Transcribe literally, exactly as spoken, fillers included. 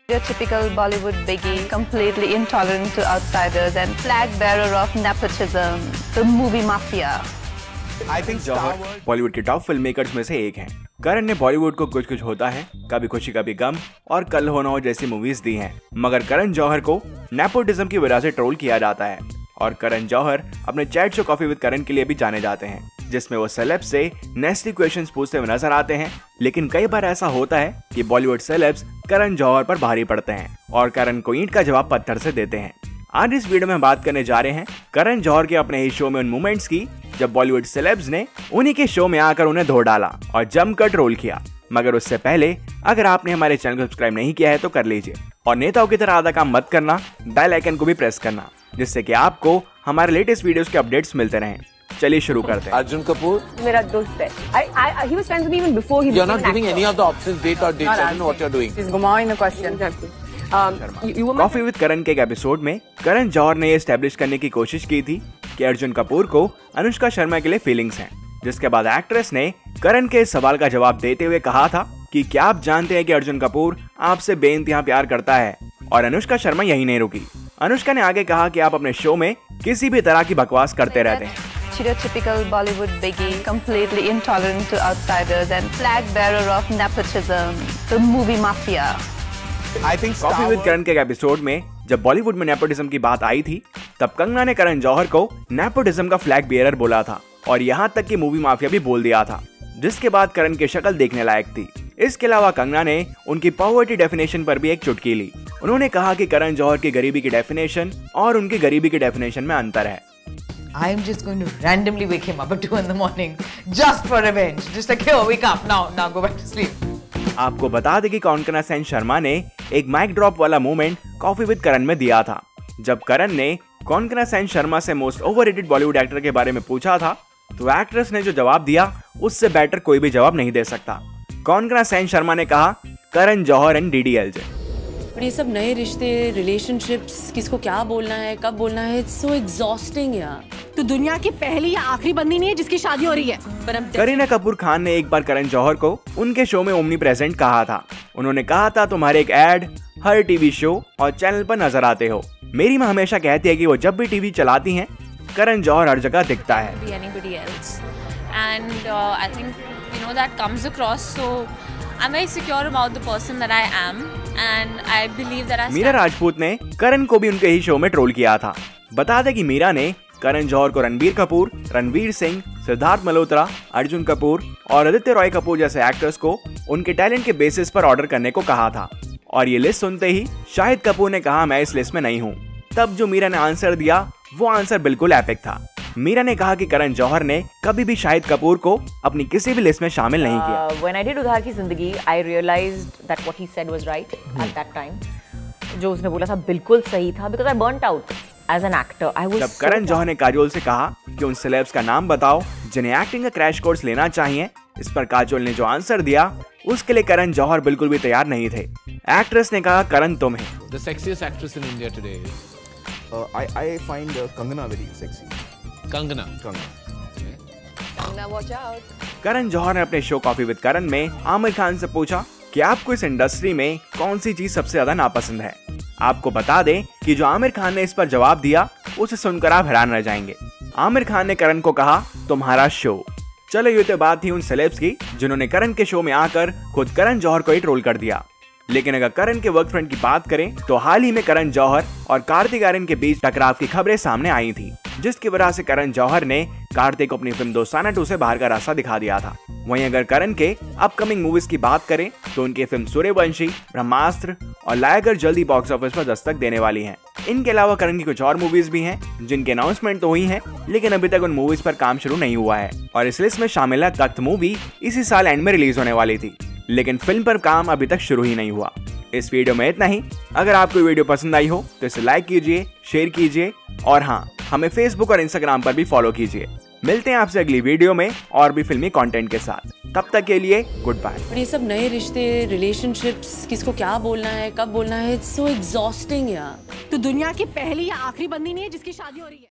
Your typical Bollywood biggie, completely intolerant to outsiders and flag bearer of nepotism, the movie mafia. I think जौहर बॉलीवुड के top film makers में से एक हैं। करण ने बॉलीवुड को कुछ कुछ होता है, कभी खुशी कभी गम और कल हो ना हो जैसी मूवीज दी हैं। मगर करण जौहर को नेपोटिज्म की वजह से ट्रोल किया जाता है और करण जौहर अपने chat show Coffee with Karan के लिए भी जाने जाते हैं, जिसमें वो सेलेब्स से नेस्टी क्वेश्चंस पूछते हुए नजर आते हैं। लेकिन कई बार ऐसा होता है कि बॉलीवुड सेलेब्स करण जौहर पर भारी पड़ते हैं और करण को ईंट का जवाब पत्थर से देते हैं। आज इस वीडियो में हम बात करने जा रहे हैं करण जौहर के अपने ही शो में उन मोमेंट्स की जब बॉलीवुड सेलेब्स ने उन्हीं के शो में आकर उन्हें धो डाला और जमकर ट्रोल किया। मगर उससे पहले अगर आपने हमारे चैनल को सब्सक्राइब नहीं किया है तो कर लीजिए और नेताओं की तरह आधा काम मत करना, बेल आइकन को भी प्रेस करना, जिससे कि आपको हमारे लेटेस्ट वीडियोस के अपडेट्स मिलते रहें। चलिए शुरू करते हैं। अर्जुन कपूर मेरा दोस्त है। I, I, he was friends with me even before he You're became not an giving actor. any of the options, date or date. I don't know what you're doing. He's Gumawin the question. Um, you, you were Coffee with Karan के एक episode में करण जौहर ने ये establish करने की कोशिश की थी कि अर्जुन कपूर को अनुष्का शर्मा के लिए फीलिंग्स हैं, जिसके बाद एक्ट्रेस ने करण के इस सवाल का जवाब देते हुए कहा था कि क्या आप जानते हैं कि अर्जुन कपूर आपसे बेइंतहा प्यार करता है। और अनुष्का शर्मा यही नहीं रुकी। अनुष्का ने आगे कहा कि आप अपने शो में किसी भी तरह की बकवास करते रहते हैं। Stereotypical Bollywood biggie, completely intolerant to outsiders and flag bearer of nepotism, the movie mafia. I think Coffee with Karan के एक एपिसोड में जब बॉलीवुड में नेपोटिज्म की बात आई थी तब कंगना ने करण जौहर को नेपोटिज्म का फ्लैग बेयरर बोला था और यहाँ तक कि मूवी माफिया भी बोल दिया था, जिसके बाद करण की शक्ल देखने लायक थी। इसके अलावा कंगना ने उनकी पॉवर्टी डेफिनेशन पर भी एक चुटकी ली। उन्होंने कहा कि करण जौहर की गरीबी की डेफिनेशन और उनकी गरीबी की डेफिनेशन में अंतर है। I'm just going to randomly wake him up at two in the morning just for revenge. Just like, here, wake up now, now go back to sleep. आपको बता दें कि कौनकना सेन शर्मा ने एक माइक ड्रॉप वाला मोमेंट कॉफी विद करण में दिया था। जब करण ने कौनकना सेन शर्मा से मोस्ट ओवररेटेड बॉलीवुड एक्टर के बारे में पूछा था तो एक्ट्रेस ने जो जवाब दिया उससे बेटर कोई भी जवाब नहीं दे सकता। कौनकना सेन शर्मा ने कहा करण जौहर एंड डीडीएलजे। पर ये सब नए रिश्ते, रिलेशनशिप्स, किसको क्या बोलना है, कब बोलना है, इट्स सो एग्जॉस्टिंग यार। तो दुनिया की पहली या आखिरी बंदी नहीं है जिसकी शादी हो रही है। पर हम करीना कपूर खान ने एक बार करण जौहर को उनके शो में ओमनी प्रेजेंट कहा था। उन्होंने कहा था तुम्हारे एक एड हर टीवी शो और चैनल पर नजर आते हो। मेरी माँ हमेशा कहती है कि वो जब भी टीवी चलाती हैं करण जौहर हर जगह दिखता है। anybody else and uh, I think you know that comes across, so I'm very secure about the person that I am and I believe that I Meera Rajput ने करण को भी उनके ही शो में ट्रोल किया था। बता दें कि मीरा ने करण जौहर को रणबीर कपूर, रणवीर सिंह, सिद्धार्थ मल्होत्रा, अर्जुन कपूर और आदित्य रॉय कपूर जैसे एक्टर्स को उनके टैलेंट के बेसिस पर ऑर्डर करने को कहा था और ये लिस्ट सुनते ही शाहिद कपूर ने कहा मैं इस लिस्ट में नहीं हूँ। तब जो मीरा ने आंसर दिया वो आंसर बिल्कुल एपिक था। मीरा ने कहा कि करण जौहर ने कभी भी शाहिद कपूर को अपनी किसी भी लिस्ट में शामिल नहीं किया। uh, When I did उधार की जिंदगी, I realized that what he said was right at that time. जो उसने बोला था बिल्कुल सही था, because I burnt out as an actor. I was जब so करण जौहर ने काजोल से कहा कि उन सेलेब्स का नाम बताओ जिन्हें एक्टिंग का क्रैश कोर्स लेना चाहिए, इस पर काजोल ने जो आंसर दिया उसके लिए करण जौहर बिल्कुल भी तैयार नहीं थे। एक्ट्रेस ने कहा करण तुम है। The sexiest actress in India today is Uh, I I find uh, Kangana very sexy. Kangana. Kangana. Now watch out. Karan Johar ने अपने शो कॉफी विद करण में आमिर खान से पूछा कि आपको इस इंडस्ट्री में कौन सी चीज सबसे ज्यादा नापसंद है। आपको बता दें कि जो आमिर खान ने इस पर जवाब दिया उसे सुनकर आप हैरान रह जाएंगे। आमिर खान ने करण को कहा तुम्हारा शो। चलो ये तो बात थी उन सेलेब्स की जिन्होंने करण के शो में आकर खुद करण जौहर को ही ट्रोल कर दिया। लेकिन अगर करण के वर्क फ्रेंड की बात करें तो हाल ही में करण जौहर और कार्तिक आर्यन के बीच टकराव की खबरें सामने आई थी, जिसकी वजह से करण जौहर ने कार्तिक को अपनी फिल्म दोस्ताना टू से बाहर का रास्ता दिखा दिया था। वहीं अगर करण के अपकमिंग मूवीज की बात करें तो उनकी फिल्म सूर्यवंशी, ब्रह्मास्त्र और लायगर जल्दी बॉक्स ऑफिस पर दस्तक देने वाली हैं। इनके अलावा करण की कुछ और मूवीज भी हैं जिनकी अनाउंसमेंट तो हुई है लेकिन अभी तक उन मूवीज पर काम शुरू नहीं हुआ है और इस लिस्ट में शामिल है तख्त मूवी इसी साल एंड में रिलीज होने वाली थी, लेकिन फिल्म पर काम अभी तक शुरू ही नहीं हुआ। इस वीडियो में इतना ही। अगर आपको वीडियो पसंद आई हो तो इसे लाइक कीजिए, शेयर कीजिए और हाँ, हमें फेसबुक और इंस्टाग्राम पर भी फॉलो कीजिए। मिलते हैं आपसे अगली वीडियो में और भी फिल्मी कंटेंट के साथ। तब तक के लिए गुड बाय। पर ये सब नए रिश्ते, रिलेशनशिप्स, किसको क्या बोलना है, कब बोलना है, इट्स सो एग्जॉस्टिंग यार। तो दुनिया की पहली या आखिरी बंदी नहीं है जिसकी शादी हो रही है।